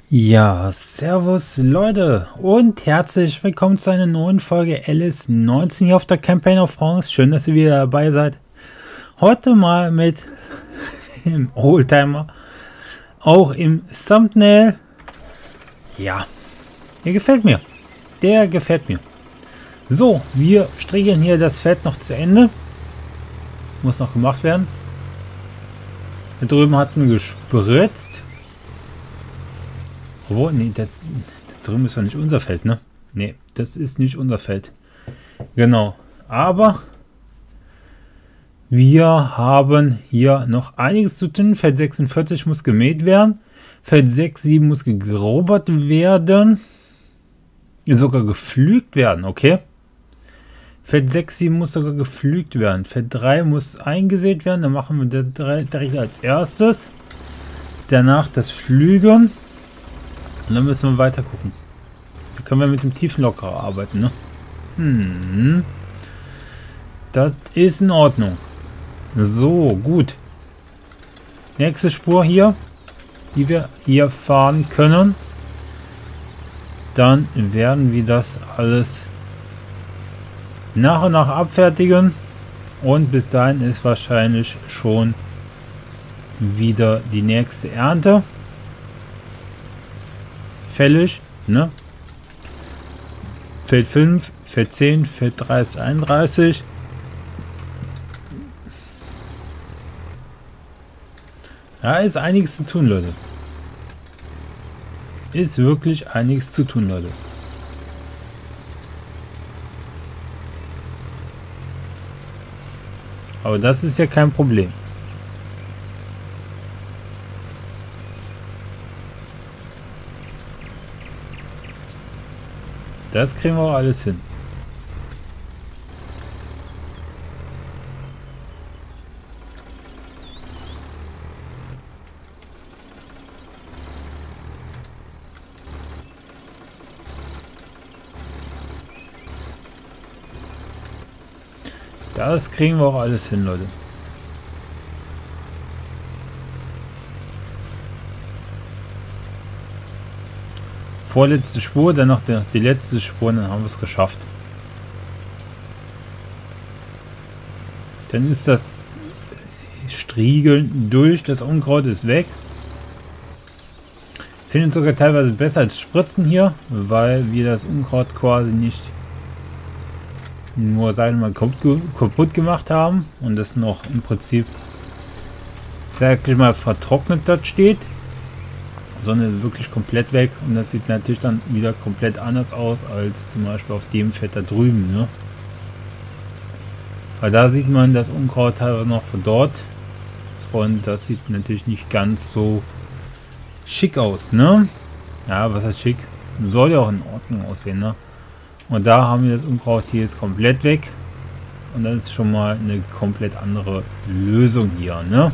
Ja, servus Leute und herzlich willkommen zu einer neuen Folge LS19 hier auf der Campaign of France. Schön, dass ihr wieder dabei seid. Heute mal mit dem Oldtimer, auch im Thumbnail. Ja, der gefällt mir. Der gefällt mir. So, wir strickeln hier das Feld noch zu Ende. Muss noch gemacht werden. Da drüben hatten wir gespritzt. Wo? Nee, das drüben ist doch nicht unser Feld, ne? Nee, das ist nicht unser Feld. Genau. Aber wir haben hier noch einiges zu tun. Feld 46 muss gemäht werden. Feld 6, 7 muss gegrobert werden. Sogar gepflügt werden, okay? Feld 6, 7 muss sogar gepflügt werden. Feld 3 muss eingesät werden. Dann machen wir das direkt als erstes. Danach das Pflügen. Und dann müssen wir weiter gucken. Da können wir mit dem Tiefenlockerer arbeiten, ne? Das ist in Ordnung. So, gut. Nächste Spur hier, die wir hier fahren können. Dann werden wir das alles nach und nach abfertigen. Und bis dahin ist wahrscheinlich schon wieder die nächste Ernte fällig, ne? Feld 5, Feld 10, Feld 30, 31. Ja, ist einiges zu tun, Leute. Ist wirklich einiges zu tun, Leute. Aber das ist ja kein Problem. Das kriegen wir auch alles hin. Das kriegen wir auch alles hin, Leute. Vorletzte Spur, dann noch die letzte Spur, dann haben wir es geschafft. Dann ist das Striegeln durch, das Unkraut ist weg. Ich finde es sogar teilweise besser als Spritzen hier, weil wir das Unkraut quasi nicht nur, sagen wir mal, kaputt gemacht haben und das noch im Prinzip, sag ich mal, vertrocknet dort steht. Sonne ist wirklich komplett weg und das sieht natürlich dann wieder komplett anders aus als zum Beispiel auf dem Feld da drüben, ne? Weil da sieht man das Unkraut teilweise noch von dort und das sieht natürlich nicht ganz so schick aus, ne? Ja, was heißt schick? Soll ja auch in Ordnung aussehen, ne? Und da haben wir das Unkraut hier jetzt komplett weg und das ist schon mal eine komplett andere Lösung hier, ne?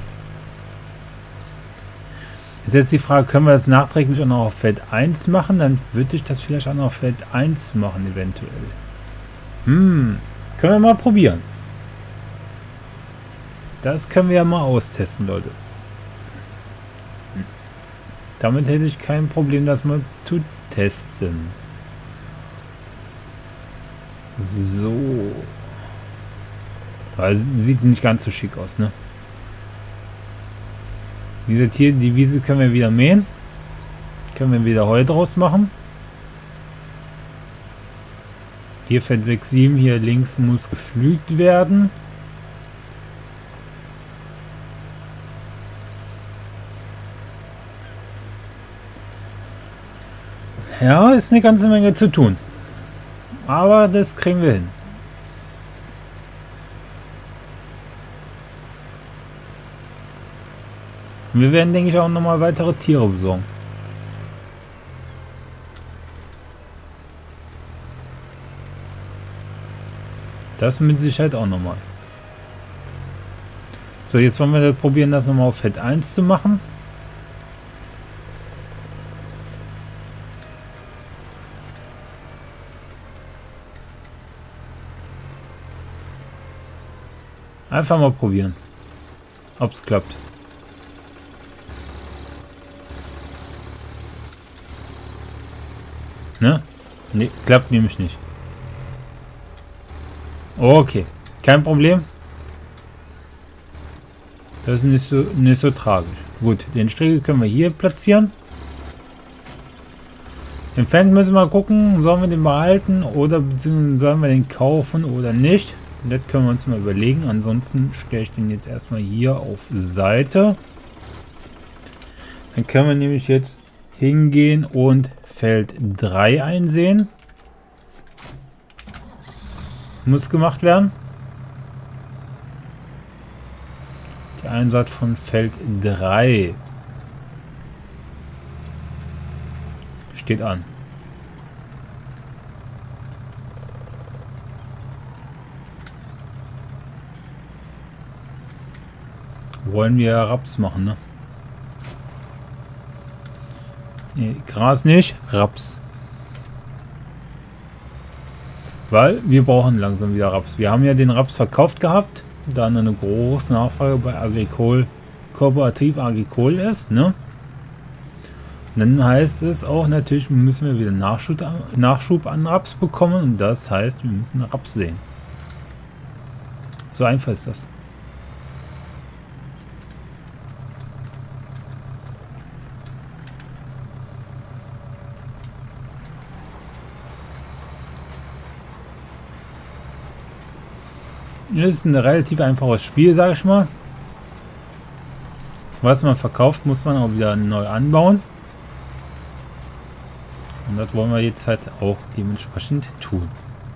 Ist jetzt die Frage, können wir das nachträglich auch noch auf Feld 1 machen? Dann würde ich das vielleicht auch noch auf Feld 1 machen, eventuell. Können wir mal probieren. Das können wir ja mal austesten, Leute. Damit hätte ich kein Problem, das mal zu testen. So. Aber sieht nicht ganz so schick aus, ne? Wie gesagt, hier die Wiese können wir wieder mähen. Können wir wieder Heu draus machen. Hier Feld 6, 7, hier links muss gepflügt werden. Ja, ist eine ganze Menge zu tun. Aber das kriegen wir hin. Wir werden, denke ich, auch nochmal weitere Tiere besorgen. Das mit Sicherheit auch nochmal. So, jetzt wollen wir probieren, das nochmal auf Feld 1 zu machen. Einfach mal probieren, ob es klappt. Ne? Ne, klappt nämlich nicht. Okay, kein Problem. Das ist nicht so tragisch. Gut, den Striegel können wir hier platzieren. Den Fan müssen wir gucken, sollen wir den behalten oder beziehungsweise sollen wir den kaufen oder nicht. Das können wir uns mal überlegen. Ansonsten stelle ich den jetzt erstmal hier auf Seite. Dann können wir nämlich jetzt hingehen und Feld 3 einsehen. Muss gemacht werden. Der Einsatz von Feld 3 steht an. Wollen wir Raps machen, ne? Nee, Gras nicht, Raps. Weil wir brauchen langsam wieder Raps. Wir haben ja den Raps verkauft gehabt, da eine große Nachfrage bei Agricol, Kooperativ Agricol ist, ne? Und dann heißt es auch natürlich, müssen wir wieder Nachschub an Raps bekommen und das heißt, wir müssen Raps sehen. So einfach ist das. Das ist ein relativ einfaches Spiel, sage ich mal. Was man verkauft, muss man auch wieder neu anbauen. Und das wollen wir jetzt halt auch dementsprechend tun.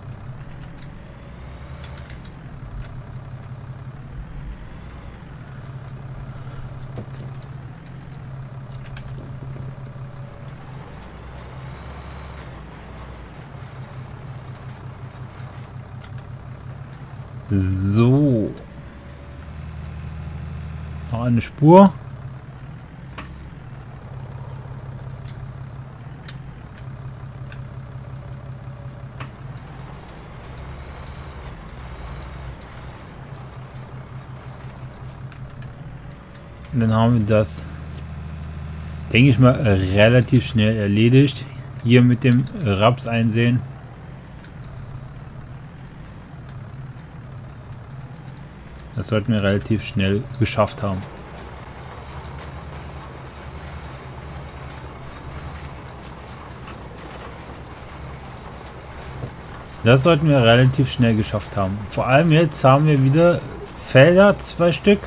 So. Noch eine Spur. Und dann haben wir das, denke ich mal, relativ schnell erledigt. Hier mit dem Raps einsehen. Das sollten wir relativ schnell geschafft haben. Das sollten wir relativ schnell geschafft haben. Vor allem jetzt haben wir wieder Felder, 2 Stück,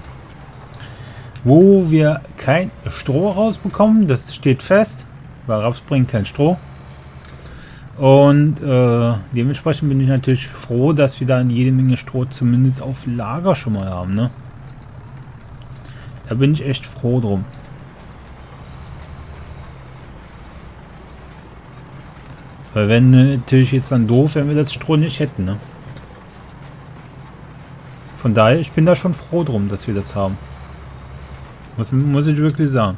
wo wir kein Stroh rausbekommen. Das steht fest, weil Raps bringt kein Stroh. Und dementsprechend bin ich natürlich froh, dass wir da jede Menge Stroh zumindest auf Lager schon mal haben, ne? Da bin ich echt froh drum. Weil wenn natürlich jetzt dann doof, wenn wir das Stroh nicht hätten, ne? Von daher, ich bin da schon froh drum, dass wir das haben. Muss ich wirklich sagen.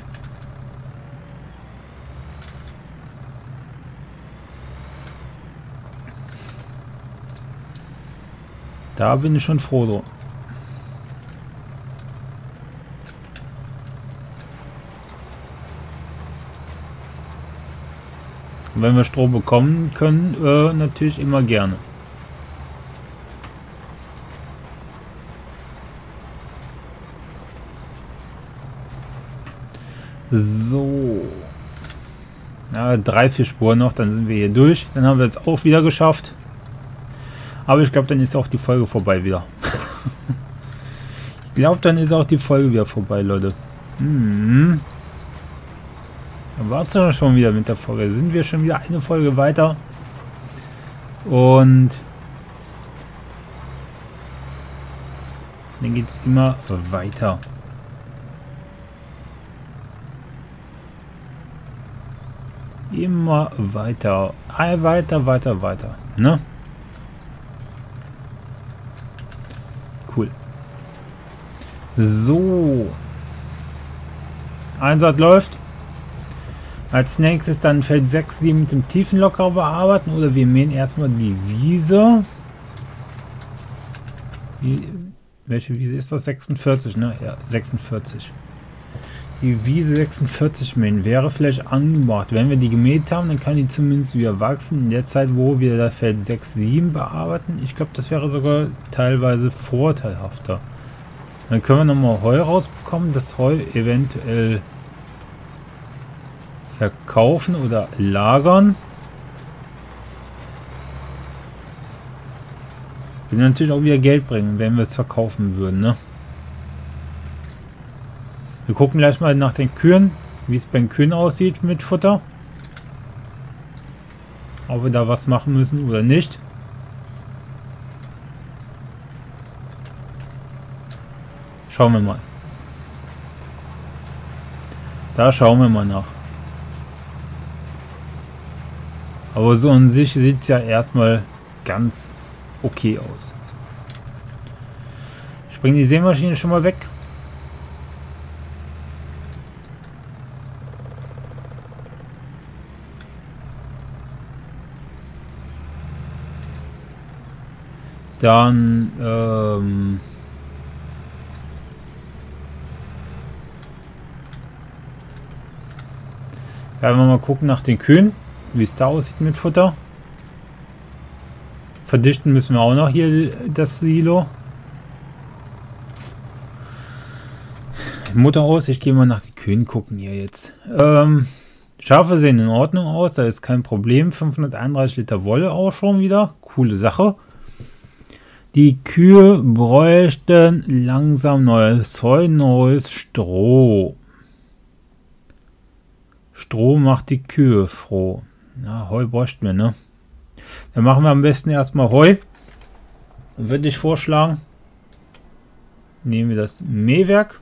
Da bin ich schon froh drum. Und wenn wir Stroh bekommen können, natürlich immer gerne. So. Ja, 3, 4 Spuren noch, dann sind wir hier durch. Dann haben wir es auch wieder geschafft. Aber ich glaube, dann ist auch die Folge vorbei wieder. Ich glaube, dann ist auch die Folge wieder vorbei, Leute. Dann war es ja schon wieder mit der Folge. Sind wir schon wieder eine Folge weiter. Und dann geht es immer weiter. Immer weiter. Weiter. Ne? Cool. So. Einsatz läuft. Als nächstes dann Feld 6, 7 mit dem Tiefenlocker bearbeiten oder wir mähen erstmal die Wiese. Welche Wiese ist das? 46, ne? Ja, 46. Die Wiese 46 mähen wäre vielleicht angebracht. Wenn wir die gemäht haben, dann kann die zumindest wieder wachsen. In der Zeit, wo wir das Feld 6, 7 bearbeiten, ich glaube, das wäre sogar teilweise vorteilhafter. Dann können wir nochmal Heu rausbekommen, das Heu eventuell verkaufen oder lagern. Würde natürlich auch wieder Geld bringen, wenn wir es verkaufen würden, ne? Wir gucken gleich mal nach den Kühen, wie es bei den Kühen aussieht mit Futter. Ob wir da was machen müssen oder nicht. Schauen wir mal. Da schauen wir mal nach. Aber so an sich sieht es ja erstmal ganz okay aus. Ich bringe die Sämaschine schon mal weg. Dann werden wir mal gucken nach den Kühen, wie es da aussieht mit Futter. Verdichten müssen wir auch noch hier das Silo. Mutter aus, ich gehe mal nach den Kühen gucken hier jetzt. Schafe sehen in Ordnung aus, da ist kein Problem. 531 Liter Wolle auch schon wieder. Coole Sache. Die Kühe bräuchten langsam neues Heu, neues Stroh. Stroh macht die Kühe froh. Ja, Heu bräuchten wir, ne? Dann machen wir am besten erstmal Heu. Würde ich vorschlagen. Nehmen wir das Mähwerk.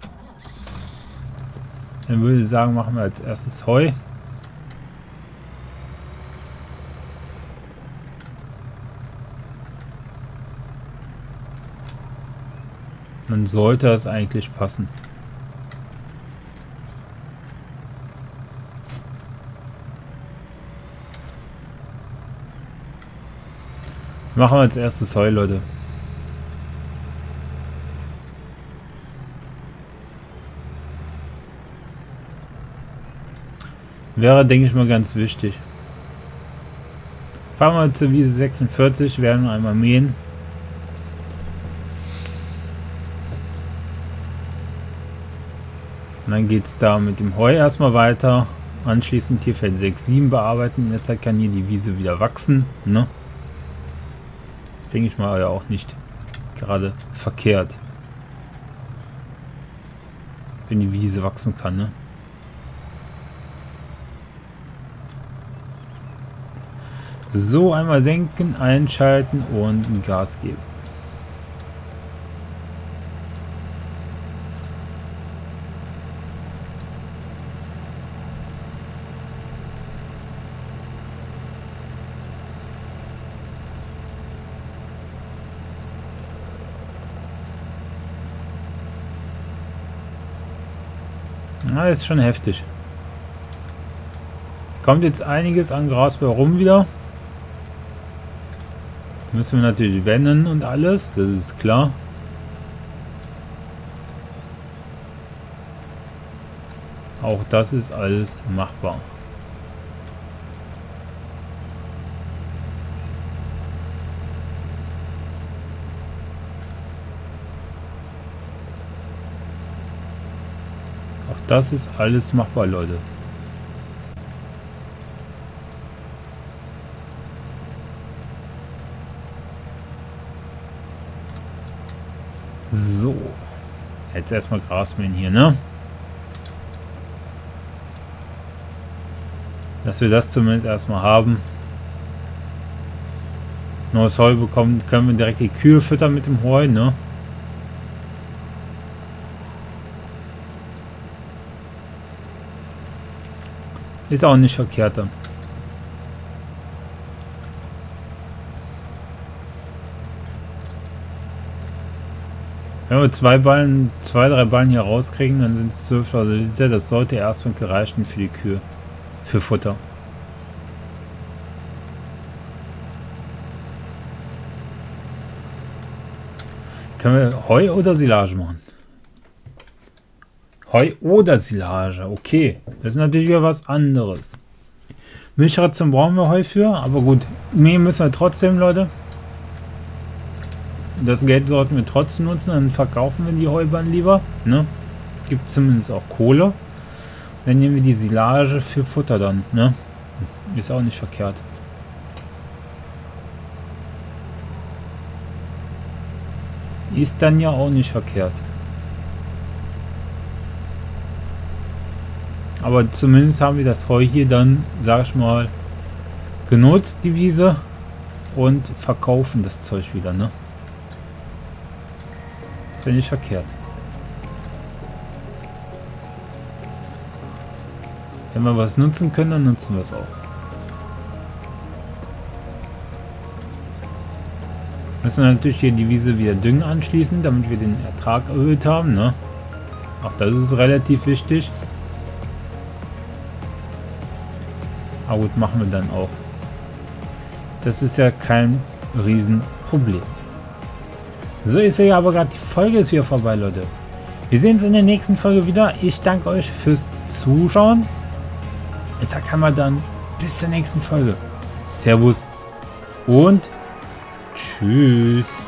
Dann würde ich sagen, machen wir als erstes Heu. Dann sollte es eigentlich passen. Machen wir als erstes Heu, Leute. Wäre, denke ich mal, ganz wichtig. Fahren wir zur Wiese 46, werden wir einmal mähen. Und dann geht es da mit dem Heu erstmal weiter. Anschließend hier Feld 6, 7 bearbeiten. In der Zeit kann hier die Wiese wieder wachsen. Ne? Das denke ich mal ja auch nicht gerade verkehrt. Wenn die Wiese wachsen kann. Ne? So, einmal senken, einschalten und Gas geben. Na, ist schon heftig. Kommt jetzt einiges an Gras bei rum wieder. Müssen wir natürlich wenden und alles, das ist klar. Auch das ist alles machbar. Auch das ist alles machbar, Leute. So, jetzt erstmal Grasmähen hier, ne? Dass wir das zumindest erstmal haben. Neues Heu bekommen, können wir direkt die Kühe füttern mit dem Heu, ne? Ist auch nicht verkehrt dann. Wenn wir zwei, drei Ballen hier rauskriegen, dann sind es 12.000 Liter. Das sollte erstmal gereichen für die Kühe. Für Futter. Können wir Heu oder Silage machen? Heu oder Silage. Okay, das ist natürlich wieder was anderes. Milchration brauchen wir Heu für, aber gut. Mähen müssen wir trotzdem, Leute. Das Geld sollten wir trotzdem nutzen, dann verkaufen wir die Heubahn lieber. Ne? Gibt zumindest auch Kohle. Dann nehmen wir die Silage für Futter dann. Ne? Ist auch nicht verkehrt. Ist dann ja auch nicht verkehrt. Aber zumindest haben wir das Heu hier dann, sag ich mal, genutzt, die Wiese. Und verkaufen das Zeug wieder, ne? Ist ja nicht verkehrt. Wenn wir was nutzen können, dann nutzen wir es auch. Müssen wir natürlich hier die Wiese wieder düngen anschließen, damit wir den Ertrag erhöht haben, ne? Auch das ist relativ wichtig. Aber gut, machen wir dann auch. Das ist ja kein Riesenproblem. So, ich sehe aber gerade, die Folge ist wieder vorbei, Leute. Wir sehen uns in der nächsten Folge wieder. Ich danke euch fürs Zuschauen. Ich sage einmal dann bis zur nächsten Folge. Servus und tschüss.